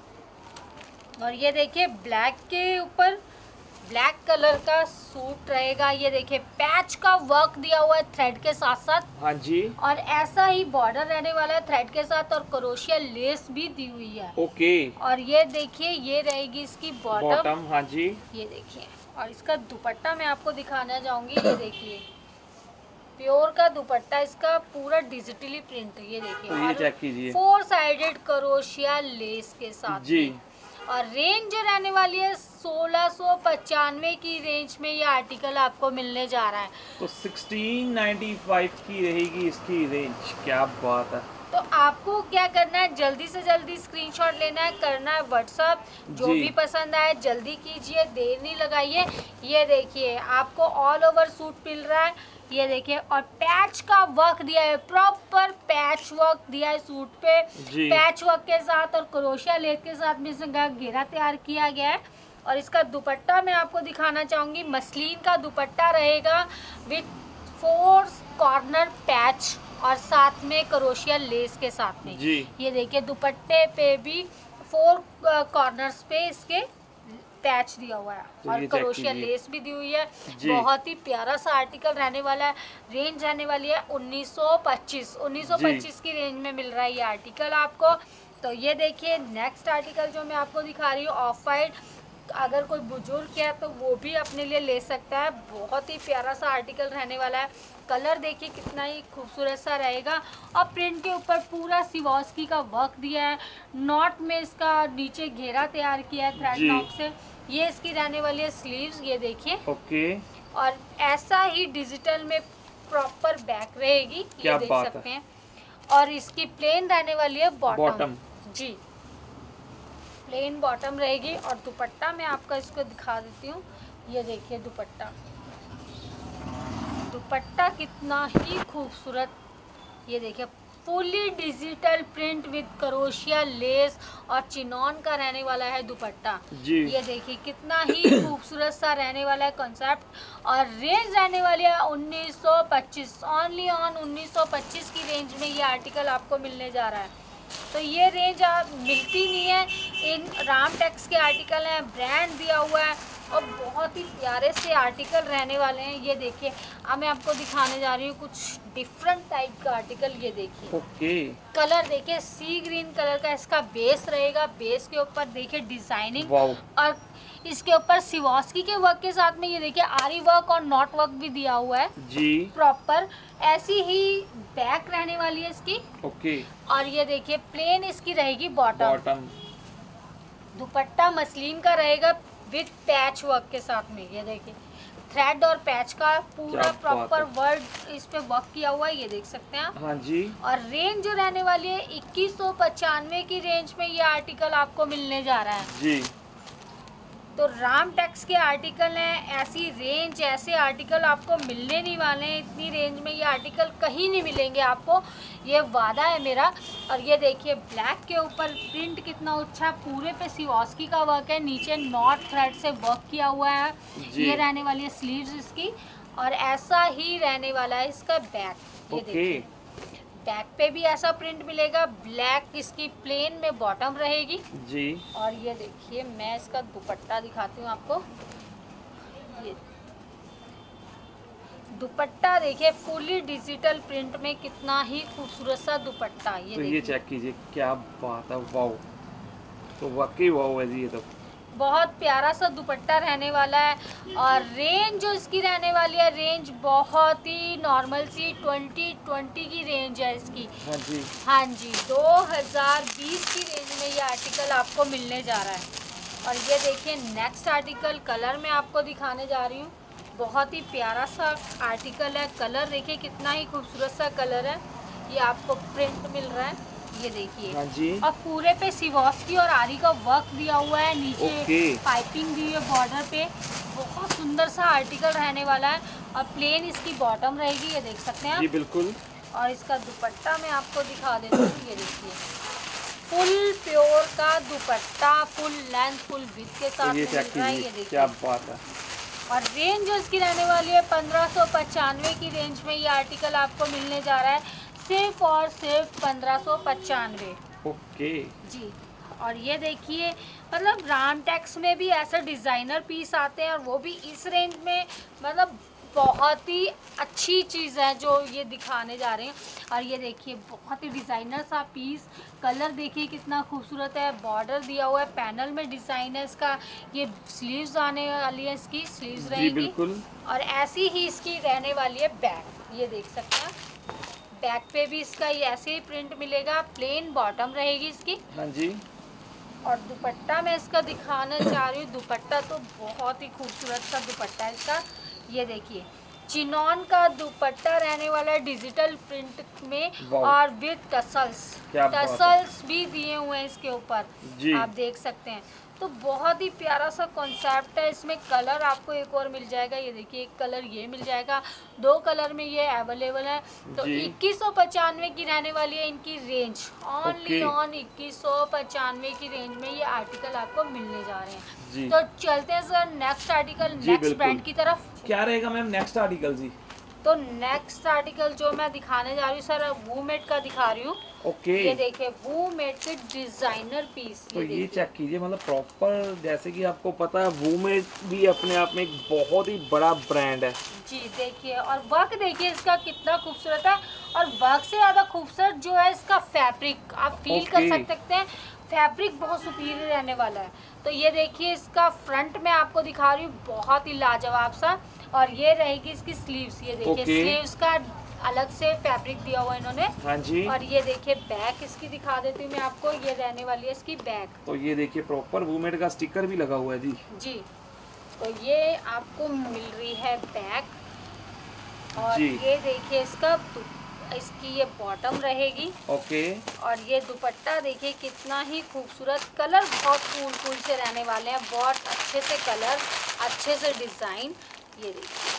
और ये देखिए ब्लैक के ऊपर ब्लैक कलर का सूट रहेगा। ये देखिए पैच का वर्क दिया हुआ है थ्रेड के साथ साथ, हाँ जी, और ऐसा ही बॉर्डर रहने वाला है थ्रेड के साथ, और क्रोशिया लेस भी दी हुई है। ओके। और ये देखिए ये रहेगी इसकी बॉटम, बॉटम, हाँ जी, ये देखिए। और इसका दुपट्टा मैं आपको दिखाना चाहूंगी, ये देखिए प्योर का दुपट्टा, इसका पूरा डिजिटली प्रिंट, ये देखिए। तो ये और चेक कीजिए फोर साइडेड क्रोशिया लेस के साथ जी। में। और रेंज जो रहने वाली है सोलह सौ पचानवे की रेंज में ये आर्टिकल आपको मिलने जा रहा है। तो सोलह सौ पचानवे की रहेगी इसकी रेंज, क्या बात है। तो आपको क्या करना है, जल्दी से जल्दी स्क्रीनशॉट लेना है, करना है व्हाट्सअप, जो जी। भी पसंद आए जल्दी कीजिए, देर नहीं लगाइए। ये देखिए आपको ऑल ओवर सूट मिल रहा है, ये देखिए। और पैच का वर्क दिया है, प्रॉपर पैच वर्क दिया है सूट पे, जी। पैच वर्क के साथ और क्रोशिया लेस के साथ में इसका घेरा तैयार किया गया है। और इसका दुपट्टा मैं आपको दिखाना चाहूँगी, मसलिन का दुपट्टा रहेगा विथ फोर कॉर्नर पैच और साथ में क्रोशिया लेस के साथ में। जी। ये देखिए दुपट्टे पे भी फोर कॉर्नर्स पे इसके पैच दिया हुआ है, तो और ये चेक क्रोशिया कीजिए। लेस भी दी हुई है। जी। बहुत ही प्यारा सा आर्टिकल रहने वाला है। रेंज रहने वाली है उन्नीस सौ पच्चीस उन्नीस सौ पच्चीस की रेंज में मिल रहा है ये आर्टिकल आपको। तो ये देखिए नेक्स्ट आर्टिकल जो मैं आपको दिखा रही हूँ, ऑफ वाइट, अगर कोई बुजुर्ग है तो वो भी अपने लिए ले सकता है। बहुत ही प्यारा सा आर्टिकल रहने वाला है। कलर देखिए कितना ही खूबसूरत सा रहेगा, और प्रिंट के ऊपर पूरा सिवॉस्की का वर्क दिया है। नॉट में इसका नीचे घेरा तैयार किया है थ्रेड जी। नॉक से। ये इसकी रहने वाली है स्लीव्स, ये देखिए। ओके, और ऐसा ही डिजिटल में प्रॉपर बैक रहेगी, क्या ये देख बात है। सकते हैं। और इसकी प्लेन रहने वाली है बॉटम, बॉटम। जी प्लेन बॉटम रहेगी। और दुपट्टा मैं आपका इसको दिखा देती हूँ, ये देखिए दुपट्टा, दुपट्टा कितना ही खूबसूरत, ये देखिए fully digital print with crochet lace और चिनॉन का रहने वाला है दुपट्टा। जी। ये देखिए कितना ही खूबसूरत सा रहने वाला है कॉन्सेप्ट। और रेंज रहने वाली है उन्नीस सौ पच्चीस, ओनली ऑन उन्नीस सौ पच्चीस की रेंज में ये आर्टिकल आपको मिलने जा रहा है। तो ये रेंज आप मिलती नहीं है, इन रामटेक्स के आर्टिकल हैं, ब्रांड दिया हुआ है, और बहुत ही प्यारे से आर्टिकल रहने वाले हैं। ये देखिए अब मैं आपको दिखाने जा रही हूँ कुछ डिफरेंट टाइप का आर्टिकल। ये देखिए ओके, कलर देखिए सी ग्रीन कलर का इसका बेस रहेगा। बेस के ऊपर देखिए डिजाइनिंग, वाओ। और इसके ऊपर सिवॉस्की के वर्क के साथ में ये देखिए आरी वर्क और नॉट वर्क भी दिया हुआ है जी। प्रॉपर। ऐसी ही बैक रहने वाली है इसकी। ओके, और ये देखिए प्लेन इसकी रहेगी बॉटम। बॉटम। दुपट्टा मसलिन का रहेगा विद पैच वर्क के साथ में। ये देखिए थ्रेड और पैच का पूरा क्या बात प्रॉपर है। वर्ड इस पे वर्क किया हुआ है, ये देख सकते हैं आप। हाँ जी। और रेंज जो रहने वाली है इक्कीस सौ पचानवे की रेंज में ये आर्टिकल आपको मिलने जा रहा है। जी तो राम टेक्स के आर्टिकल हैं, ऐसी रेंज ऐसे आर्टिकल आपको मिलने नहीं वाले हैं। इतनी रेंज में ये आर्टिकल कहीं नहीं मिलेंगे आपको, ये वादा है मेरा। और ये देखिए ब्लैक के ऊपर प्रिंट कितना अच्छा, पूरे पे सिवास्की का वर्क है, नीचे नॉट थ्रेड से वर्क किया हुआ है। जी। ये रहने वाली है स्लीव्स इसकी, और ऐसा ही रहने वाला है इसका बैक। ये ओके। देखिए बैक पे भी ऐसा प्रिंट मिलेगा, ब्लैक इसकी प्लेन में बॉटम रहेगी। जी। और ये देखिए मैं इसका दुपट्टा दिखाती हूँ आपको। ये दुपट्टा देखिए फुली डिजिटल प्रिंट में कितना ही खूबसूरत सा दुपट्टा। ये तो ये देखिए चेक कीजिए, क्या बात है, वाओ। तो वाकई वाओ है जी ये तो। बहुत प्यारा सा दुपट्टा रहने वाला है। और रेंज जो इसकी रहने वाली है, रेंज बहुत ही नॉर्मल सी ट्वेंटी ट्वेंटी की रेंज है इसकी। हाँ जी। हाँ जी, दो हज़ार बीस की रेंज में ये आर्टिकल आपको मिलने जा रहा है। और ये देखिए नेक्स्ट आर्टिकल कलर मैं आपको दिखाने जा रही हूँ। बहुत ही प्यारा सा आर्टिकल है, कलर देखिए कितना ही खूबसूरत सा कलर है। ये आपको प्रिंट मिल रहा है, ये देखिए। हाँ जी। और पूरे पे सिवास्की और आरी का वर्क दिया हुआ है, नीचे ओके। पाइपिंग दी है बॉर्डर पे। बहुत सुंदर सा आर्टिकल रहने वाला है। और प्लेन इसकी बॉटम रहेगी, ये देख सकते हैं जी आप। बिल्कुल। और इसका दुपट्टा मैं आपको दिखा देती हूँ, ये देखिए फुल प्योर का dupatta, full length full width के साथ तो ये में चेक मिल रहा है, ये कीजिए, देखिए। क्या बात है। और रेंज जो इसकी रहने वाली है पंद्रह सौ पचानवे की रेंज में ये आर्टिकल आपको मिलने जा रहा है, सिर्फ और सिर्फ पंद्रह सौ पचानवे। ओके। जी। और ये देखिए मतलब राम टेक्स में भी ऐसे डिज़ाइनर पीस आते हैं, और वो भी इस रेंज में, मतलब बहुत ही अच्छी चीज़ है जो ये दिखाने जा रहे हैं। और ये देखिए बहुत ही डिज़ाइनर सा पीस, कलर देखिए कितना खूबसूरत है, बॉर्डर दिया हुआ है, पैनल में डिज़ाइन है इसका। ये स्लीव्स आने वाली है, इसकी स्लीव्स जी रहेगी। बिल्कुल। और ऐसी ही इसकी रहने वाली है बैक, ये देख सकते हैं। बैक पे भी इसका ये ऐसे ही प्रिंट मिलेगा, प्लेन बॉटम रहेगी इसकी। हाँ जी। और दुपट्टा मैं इसका दिखाना चाह रही हूँ। दुपट्टा तो बहुत ही खूबसूरत सा दुपट्टा है इसका, ये देखिए चिनॉन का दुपट्टा रहने वाला है डिजिटल प्रिंट में, वाह। और विद टसल्स, क्या बात है। टसल्स भी दिए हुए हैं इसके ऊपर, जी। आप देख सकते हैं। तो बहुत ही प्यारा सा कॉन्सेप्ट है। इसमें कलर आपको एक और मिल जाएगा, ये देखिए एक कलर ये मिल जाएगा, दो कलर में ये अवेलेबल है। तो जी। इक्कीस सौ पचानवे की रहने वाली है इनकी रेंज, ओनली ओके। ऑन इक्कीस सौ पचानवे की रेंज में ये आर्टिकल आपको मिलने जा रहे हैं। जी। तो चलते हैं सर नेक्स्ट आर्टिकल, जी, नेक्स्ट बिल्कुल। ब्रांड की तरफ। क्या रहेगा मैम नेक्स्ट आर्टिकल जी? तो नेक्स्ट आर्टिकल जो मैं दिखाने जा रही हूँ सर, वूमेट का दिखा रही हूँ। ओके। ये देखिए वूमेट के डिजाइनर पीस, तो ये ये देखिए। चेक कीजिए, मतलब प्रॉपर जैसे कि आपको पता है वूमेट भी अपने आप में एक बहुत ही बड़ा ब्रांड है। जी देखिए, और वर्क देखिए इसका कितना खूबसूरत है। और वर्क से ज़्यादा खूबसूरत जो है इसका फैब्रिक, आप फील कर ओके। सकते हैं, फैब्रिक बहुत सुपीरियर रहने वाला है। तो ये देखिए इसका फ्रंट में आपको दिखा रही हूँ, बहुत ही लाजवाब सा। और ये रहेगी इसकी स्लीव्स, ये देखिए ओके। स्लीव्स का अलग से फैब्रिक दिया हुआ है इन्होंने। हाँ जी। और ये देखिए बैक इसकी दिखा देती हूँ मैं आपको, ये रहने वाली है इसकी बैक। तो ये देखिए प्रॉपर वूमेट का स्टिकर भी लगा हुआ है जी। जी, तो ये आपको मिल रही है बैक। और जी। ये देखिए इसका दु- इसकी ये बॉटम रहेगी। ओके। और ये दुपट्टा देखिए कितना ही खूबसूरत, कलर बहुत कूल कूल से रहने वाले हैं, बहुत अच्छे से कलर, अच्छे से डिजाइन। ये देखिए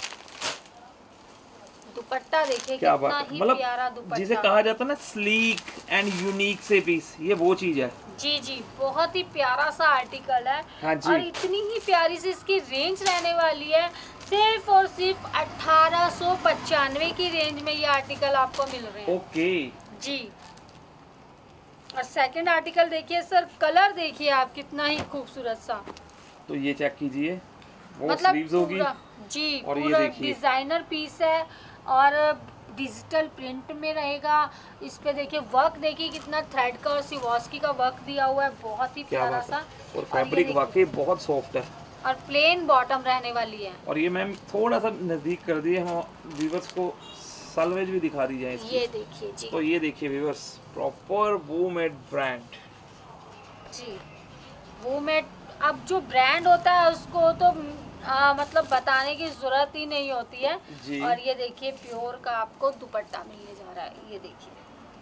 दुपट्टा देखिए क्या कितना बात है, ही मतलब प्यारा दुपट्टा, जिसे कहा जाता है ना स्लीक एंड यूनिक से पीस, ये वो चीज है। जी जी बहुत ही प्यारा सा आर्टिकल है। हाँ जी। और इतनी ही प्यारी सी इसकी रेंज रहने वाली है, सिर्फ और सिर्फ अठारह सौ पचानवे की रेंज में ये आर्टिकल आपको मिल रहे हैं। ओके। जी। और सेकंड आर्टिकल देखिए सर, कलर देखिए आप कितना ही खूबसूरत सा, तो ये चेक कीजिए, वो मतलब स्लीव्स होगी। पूरा जी और ये पूरा देखिए। डिजाइनर पीस है, और डिजिटल प्रिंट में रहेगा। इस पे देखिए वर्क देखिए कितना थ्रेड का और सिवास्की का वर्क दिया हुआ है, बहुत ही क्या प्यारा बात सा। है, और ये फैब्रिक देखिए, वाकई बहुत सॉफ्ट है। और प्लेन बॉटम रहने वाली है। और ये मैम थोड़ा सा नजदीक कर दिए, हम व्यूवर्स को सलवेज भी दिखा दी जाए इसकी। ये देखिए जी। तो ये देखिए व्यूवर्स, प्रॉपर वूमेट ब्रांड। जी वूमेट, अब जो ब्रांड होता है उसको तो आ, मतलब बताने की जरूरत ही नहीं होती है। जी। और ये देखिए प्योर का आपको दुपट्टा मिलने जा रहा है, ये देखिए।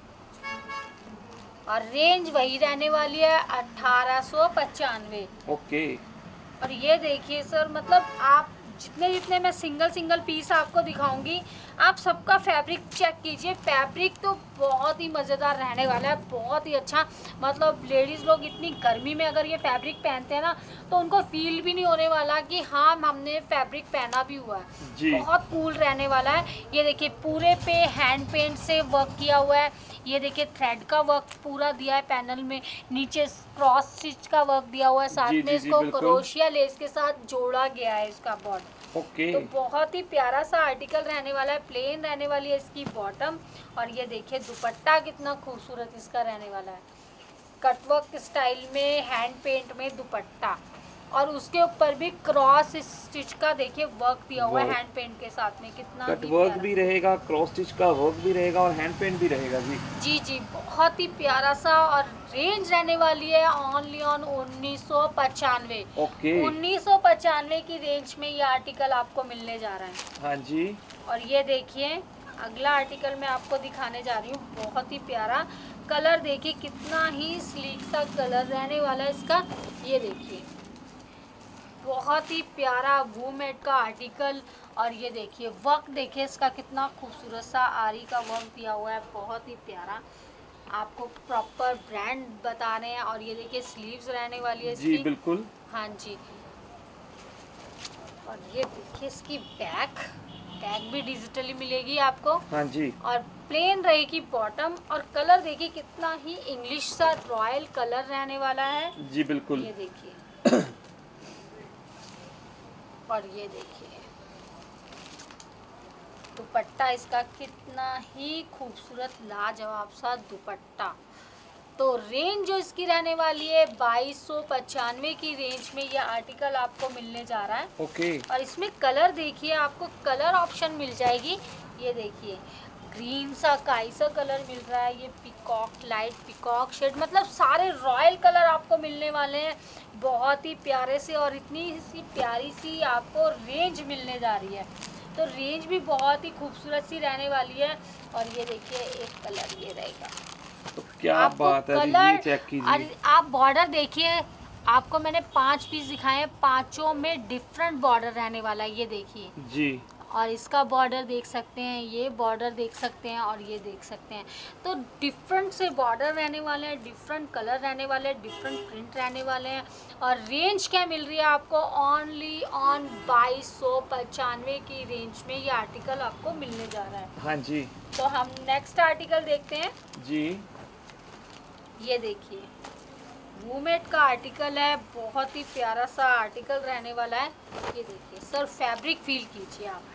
और रेंज वही रहने वाली है अठारह सौ पचानवे। ओके। और ये देखिए सर, मतलब आप जितने जितने मैं सिंगल सिंगल पीस आपको दिखाऊंगी, आप सबका फैब्रिक चेक कीजिए। फैब्रिक तो बहुत ही मज़ेदार रहने वाला है, बहुत ही अच्छा। मतलब लेडीज़ लोग इतनी गर्मी में अगर ये फैब्रिक पहनते हैं ना, तो उनको फील भी नहीं होने वाला कि हाँ हमने फैब्रिक पहना भी हुआ है। जी। बहुत कूल रहने वाला है। ये देखिए पूरे पे हैंड पेंट से वर्क किया हुआ है। ये देखिए थ्रेड का वर्क पूरा दिया है पैनल में, नीचे क्रॉस स्टिच का वर्क दिया हुआ है, साथ जी, में जी, जी, इसको बिल्कुल। क्रोशिया लेस के साथ जोड़ा गया है इसका बॉर्डर। ओके। तो बहुत ही प्यारा सा आर्टिकल रहने वाला है। प्लेन रहने वाली है इसकी बॉटम। और ये देखिए दुपट्टा कितना खूबसूरत इसका रहने वाला है, कटवर्क स्टाइल में हैंड पेंट में दुपट्टा। और उसके ऊपर भी क्रॉस स्टिच का देखिए वर्क दिया हुआ है हैंड पेंट के साथ में, कितना कट ही वर्क प्यारा। भी रहेगा, क्रॉस स्टिच का वर्क भी रहेगा और हैंड पेंट भी रहेगा जी। जी जी, बहुत ही प्यारा सा। और रेंज रहने वाली है ओनली ऑन उन्नीस सौ पचानवे। ओके। उन्नीस सौ पचानवे की रेंज में ये आर्टिकल आपको मिलने जा रहा है। हाँ जी। और ये देखिए अगला आर्टिकल मैं आपको दिखाने जा रही हूँ, बहुत ही प्यारा। कलर देखिए कितना ही स्लीक सा कलर रहने वाला है इसका। ये देखिए बहुत ही प्यारा वूमेट का आर्टिकल। और ये देखिए वर्क देखिए इसका कितना खूबसूरत सा आरी का वर्क दिया हुआ है, बहुत ही प्यारा। आपको प्रॉपर ब्रांड बता रहे हैं। और ये देखिए स्लीव्स रहने वाली है इसकी। जी बिल्कुल। हाँ जी। और ये देखिए इसकी बैक बैक भी डिजिटली मिलेगी आपको। हाँ जी। और प्लेन रहेगी बॉटम। और कलर देखिए कितना ही इंग्लिश सा रॉयल कलर रहने वाला है। जी बिल्कुल। ये देखिए और ये देखिए दुपट्टा इसका कितना ही खूबसूरत लाजवाब सा दुपट्टा। तो रेंज जो इसकी रहने वाली है बाईस सौ पचानवे की रेंज में ये आर्टिकल आपको मिलने जा रहा है। ओके। और इसमें कलर देखिए, आपको कलर ऑप्शन मिल जाएगी। ये देखिए ग्रीन सा काई सा कलर मिल रहा है, ये पिकॉक लाइट पिकॉक शेड, मतलब सारे रॉयल कलर आपको मिलने वाले हैं बहुत ही प्यारे से। और इतनी सी प्यारी सी आपको रेंज मिलने जा रही है, तो रेंज भी बहुत ही खूबसूरत सी रहने वाली है। और ये देखिए एक कलर ये रहेगा। तो क्या आपको बात है, कलर ये चेक कीजिए। और आप बॉर्डर देखिए, आपको मैंने पांच पीस दिखाए हैं, पांचों में डिफरेंट बॉर्डर रहने वाला है। ये देखिए जी। और इसका बॉर्डर देख सकते हैं, ये बॉर्डर देख सकते हैं और ये देख सकते हैं। तो डिफरेंट से बॉर्डर रहने वाले हैं, डिफरेंट कलर रहने वाले हैं, डिफरेंट प्रिंट रहने वाले हैं। और रेंज क्या मिल रही है आपको ओनली ऑन बाईस सौ पचानवे की रेंज में ये आर्टिकल आपको मिलने जा रहा है। हाँ जी। तो हम नेक्स्ट आर्टिकल देखते हैं। जी। ये देखिए वूमेट का आर्टिकल है, बहुत ही प्यारा सा आर्टिकल रहने वाला है। ये देखिए सर फैब्रिक फील कीजिए आप।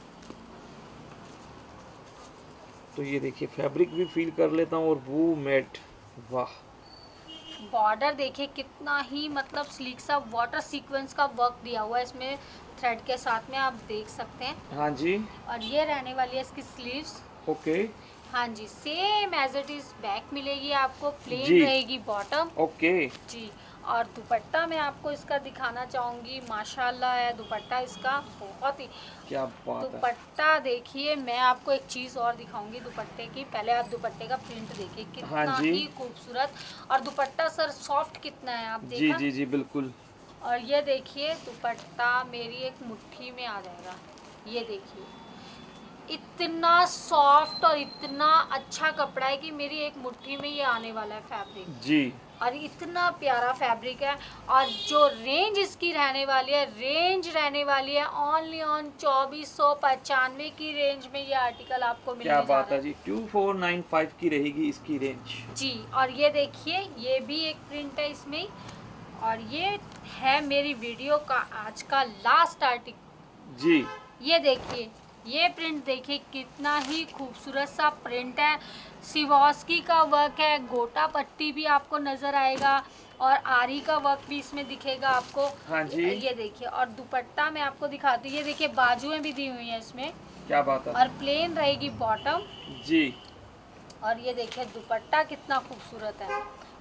तो ये देखिए फैब्रिक भी फील कर लेता हूँ और वो मैट, वाह। बॉर्डर देखिए कितना ही मतलब स्लीक सा वाटर सीक्वेंस का वर्क दिया हुआ है इसमें थ्रेड के साथ में, आप देख सकते हैं। हाँ जी। और ये रहने वाली है इसकी स्लीव्स। ओके। हाँ जी, same as it is back मिलेगी आपको, प्लेन जी। रहेगी बॉटम। ओके। जी। और दुपट्टा मैं आपको इसका दिखाना चाहूँगी, माशाल्लाह है दुपट्टा इसका, बहुत ही क्या बात है। दुपट्टा देखिए। मैं आपको एक चीज़ और दिखाऊंगी दुपट्टे की, पहले आप दुपट्टे का प्रिंट देखिए कितना हाँ जी। ही खूबसूरत। और दुपट्टा सर सॉफ्ट कितना है आप जी देखा। जी जी बिल्कुल। और ये देखिए दुपट्टा मेरी एक मुट्ठी में आ जाएगा। ये देखिए इतना सॉफ्ट और इतना अच्छा कपड़ा है कि मेरी एक मुट्ठी में ये आने वाला है फैब्रिक। जी। और इतना प्यारा फैब्रिक है। और जो रेंज इसकी रहने वाली है, रेंज रहने वाली है ओनली ऑन चौबीस सौ पचानवे की रेंज में ये आर्टिकल आपको मिलने क्या जा रहा बात है जी, टू फोर नाइन फाइव की रहेगी इसकी रेंज जी। और ये देखिए ये भी एक प्रिंट है इसमें। और ये है मेरी वीडियो का आज का लास्ट आर्टिकल जी। ये देखिए ये प्रिंट देखिए कितना ही खूबसूरत सा प्रिंट है, सिवॉस्की का वर्क है, गोटा पट्टी भी आपको नज़र आएगा और आरी का वर्क भी इसमें दिखेगा आपको। हाँ जी। ये देखिए और दुपट्टा मैं आपको दिखाती हूँ, ये देखिए बाजुएं भी दी हुई हैं इसमें। क्या बात है। और प्लेन रहेगी बॉटम। जी। और ये देखिए दुपट्टा कितना खूबसूरत है,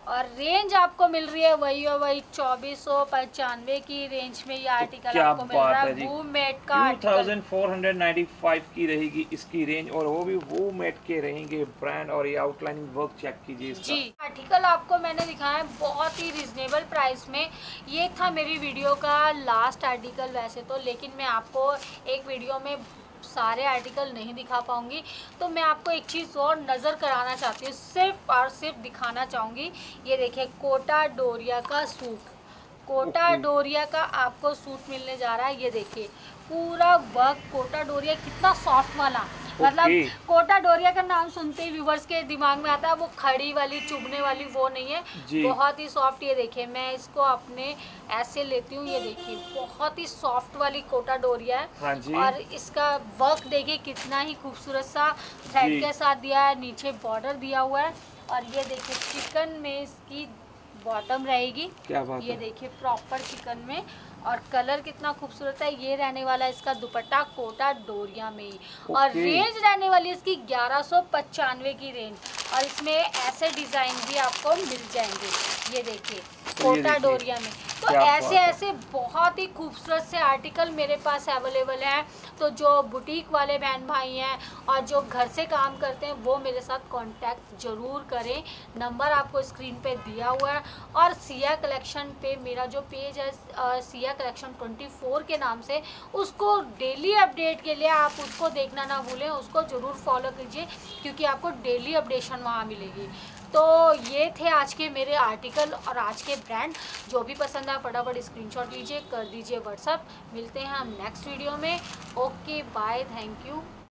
और रेंज आपको मिल रही है वही और वही चौबीस सौ पचानवे की रेंज में ये आर्टिकल क्या आपको मिल रहा बात है है। जी। वूम मेट का two article thousand four hundred ninety five की रहेगी इसकी रेंज, और वो भी वो मेट के रहेंगे ब्रांड। और ये आउटलाइनिंग वर्क चेक कीजिए इसका। जी। आर्टिकल आपको मैंने दिखाया है बहुत ही रिजनेबल प्राइस में। ये था मेरी वीडियो का लास्ट आर्टिकल वैसे तो, लेकिन मैं आपको एक वीडियो में सारे आर्टिकल नहीं दिखा पाऊंगी, तो मैं आपको एक चीज़ और नज़र कराना चाहती हूँ, सिर्फ और सिर्फ दिखाना चाहूँगी। ये देखिए कोटा डोरिया का सूट, कोटा Okay. डोरिया का आपको सूट मिलने जा रहा है। ये देखिए पूरा वर्क कोटा डोरिया, कितना सॉफ्ट वाला, मतलब Okay. कोटा डोरिया का नाम सुनते ही व्यूवर्स के दिमाग में आता है वो खड़ी वाली चुभने वाली, वो नहीं है, जी। बहुत ही सॉफ्ट। ये देखिए मैं इसको अपने ऐसे लेती हूँ, ये देखिए बहुत ही सॉफ्ट वाली कोटा डोरिया है। हाँ जी। और इसका वर्क देखिए कितना ही खूबसूरत सा थ्रेड जी। के साथ दिया है, नीचे बॉर्डर दिया हुआ है। और ये देखिए चिकन में इसकी बॉटम रहेगी, क्या बात ये है। देखिए प्रॉपर चिकन में, और कलर कितना खूबसूरत है। ये रहने वाला है इसका दुपट्टा कोटा डोरिया में ही, और ओके। रेंज रहने वाली है इसकी ग्यारह सौ पचानवे की रेंज। और इसमें ऐसे डिज़ाइन भी आपको मिल जाएंगे, ये देखिए तो ये कोटा देखिए, डोरिया में। तो क्या ऐसे बात है। ऐसे बहुत ही खूबसूरत से आर्टिकल मेरे पास अवेलेबल हैं। तो जो बुटीक वाले बहन भाई हैं और जो घर से काम करते हैं वो मेरे साथ कांटेक्ट ज़रूर करें, नंबर आपको स्क्रीन पे दिया हुआ है। और सिया कलेक्शन पे मेरा जो पेज है अ, सिया कलेक्शन ट्वेंटी फोर के नाम से, उसको डेली अपडेट के लिए आप उसको देखना ना भूलें, उसको ज़रूर फॉलो कीजिए क्योंकि आपको डेली अपडेशन वहाँ मिलेगी। तो ये थे आज के मेरे आर्टिकल और आज के ब्रांड। जो भी पसंद आए फटाफट स्क्रीनशॉट लीजिए, कर दीजिए व्हाट्सअप। मिलते हैं हम नेक्स्ट वीडियो में। Okay bye, thank you.